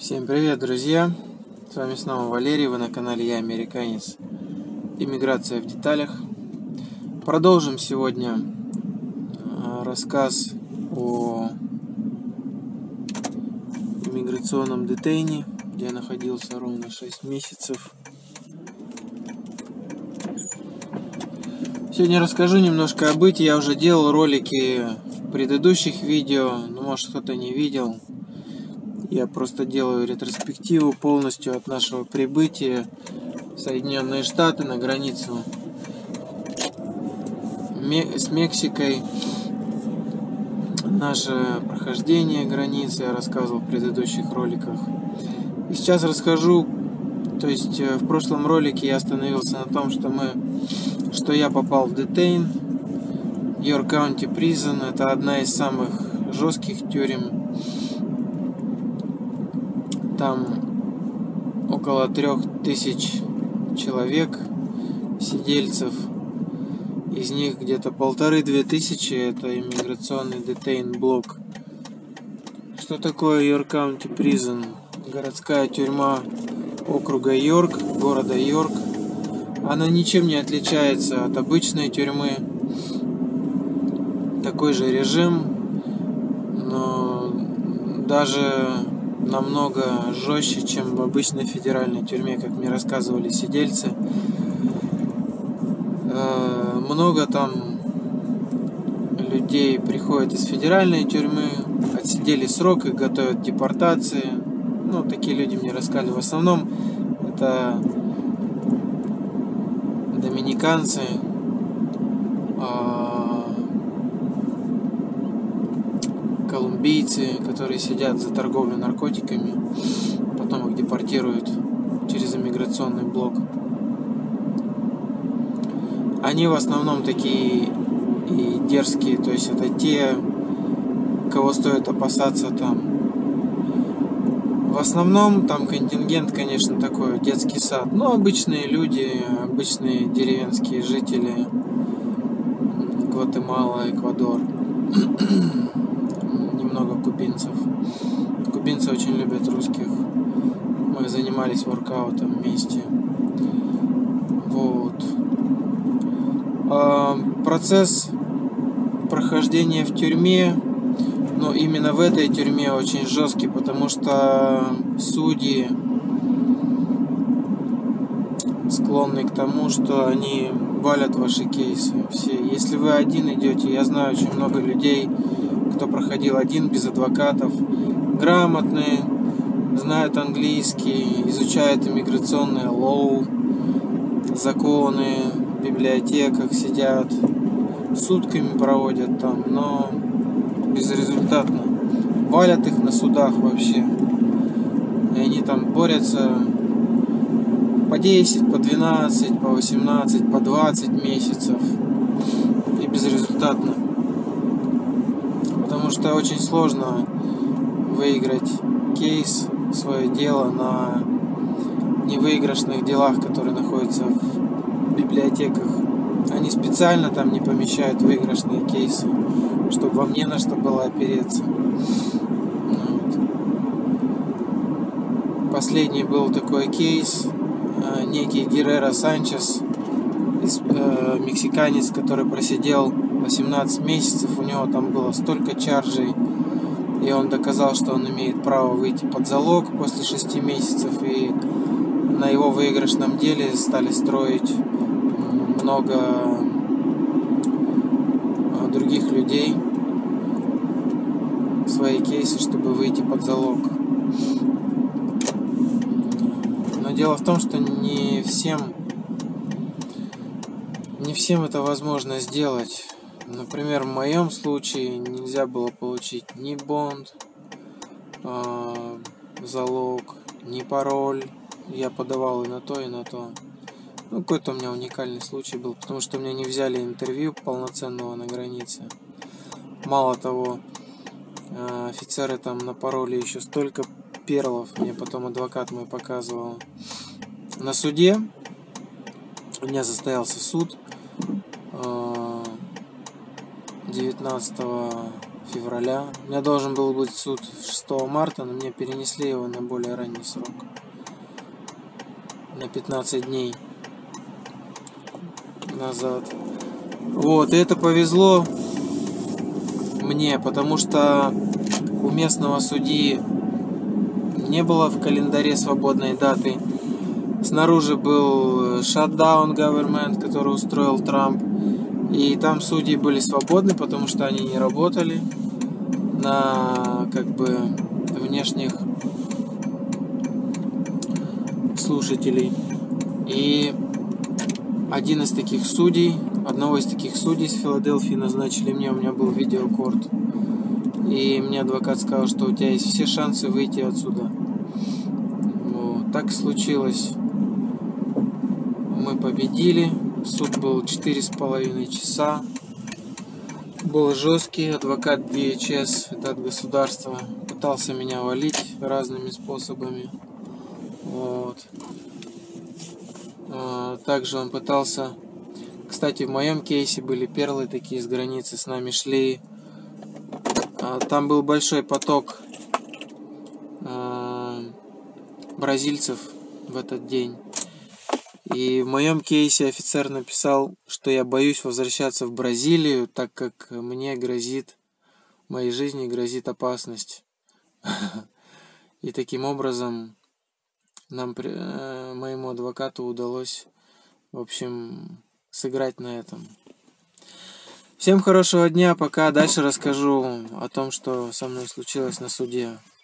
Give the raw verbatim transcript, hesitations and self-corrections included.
Всем привет, друзья! С вами снова Валерий, вы на канале Я Американец. Иммиграция в деталях. Продолжим сегодня рассказ о иммиграционном детейне, где я находился ровно шесть месяцев. Сегодня расскажу немножко о быте. Я уже делал ролики в предыдущих видео, но может кто-то не видел. Я просто делаю ретроспективу полностью от нашего прибытия в Соединенные Штаты на границу с Мексикой. Наше прохождение границы я рассказывал в предыдущих роликах. И сейчас расскажу, то есть в прошлом ролике я остановился на том, что мы, что я попал в детейн. Йорк County Prison — это одна из самых жестких тюрем. Там около трех тысяч человек, сидельцев. Из них где-то полторы-две тысячи это иммиграционный детейн-блок. Что такое Йорк County Prison? Городская тюрьма округа Йорк, города Йорк. Она ничем не отличается от обычной тюрьмы. Такой же режим, но даже намного жестче, чем в обычной федеральной тюрьме, как мне рассказывали сидельцы. Э, много там людей приходят из федеральной тюрьмы, отсидели срок, их готовят к депортации. Ну, такие люди мне рассказывали. В основном это доминиканцы, колумбийцы, которые сидят за торговлю наркотиками, потом их депортируют через иммиграционный блок. Они в основном такие и дерзкие, то есть это те, кого стоит опасаться там. В основном там контингент, конечно, такой детский сад, но обычные люди, обычные деревенские жители Гватемала, Эквадор. Немного кубинцев. Кубинцы очень любят русских. Мы занимались воркаутом вместе. Вот. А, процесс прохождения в тюрьме, но именно в этой тюрьме очень жесткий, потому что судьи склонны к тому, что они валят ваши кейсы все. Если вы один идете, я знаю очень много людей, кто проходил один без адвокатов, грамотные, знают английский, изучают иммиграционное лоу, законы, в библиотеках сидят, сутками проводят там, но безрезультатно. Валят их на судах вообще. И они там борются по десять, по двенадцать, по восемнадцать, по двадцать месяцев. И безрезультатно. Потому что очень сложно выиграть кейс, свое дело на невыигрышных делах, которые находятся в библиотеках. Они специально там не помещают выигрышные кейсы, чтобы вам не на что было опереться. Вот. Последний был такой кейс. Некий Геррера Санчес, э, мексиканец, который просидел восемнадцать месяцев, у него там было столько чарджей, и он доказал, что он имеет право выйти под залог после шести месяцев, и на его выигрышном деле стали строить много других людей свои кейсы, чтобы выйти под залог. Но дело в том, что не всем не всем это возможно сделать. Например, в моем случае нельзя было получить ни бонд, э, залог, ни пароль. Я подавал и на то, и на то. Ну, какой-то у меня уникальный случай был, потому что у меня не взяли интервью полноценного на границе. Мало того, э, офицеры там напороли еще столько перлов, мне потом адвокат мой показывал. На суде у меня состоялся суд девятнадцатого февраля. У меня должен был быть суд шестого марта, но мне перенесли его на более ранний срок. На пятнадцать дней назад. Вот, и это повезло мне, потому что у местного судьи не было в календаре свободной даты. Снаружи был shutdown government, который устроил Трамп. И там судьи были свободны, потому что они не работали на как бы внешних слушателей. И один из таких судей, одного из таких судей из Филадельфии назначили мне, у меня был видеокорт. И мне адвокат сказал, что у тебя есть все шансы выйти отсюда. Вот. Так случилось. Мы победили. Суд был четыре с половиной часа. Был жесткий. Адвокат ди эйч эс, это от государства, пытался меня валить разными способами. Вот. Также он пытался... Кстати, в моем кейсе были перлы такие с границы, с нами шли. Там был большой поток бразильцев в этот день. И в моем кейсе офицер написал, что я боюсь возвращаться в Бразилию, так как мне грозит, моей жизни грозит опасность. И таким образом нам, моему адвокату удалось, в общем, сыграть на этом. Всем хорошего дня, пока. Дальше расскажу о том, что со мной случилось на суде.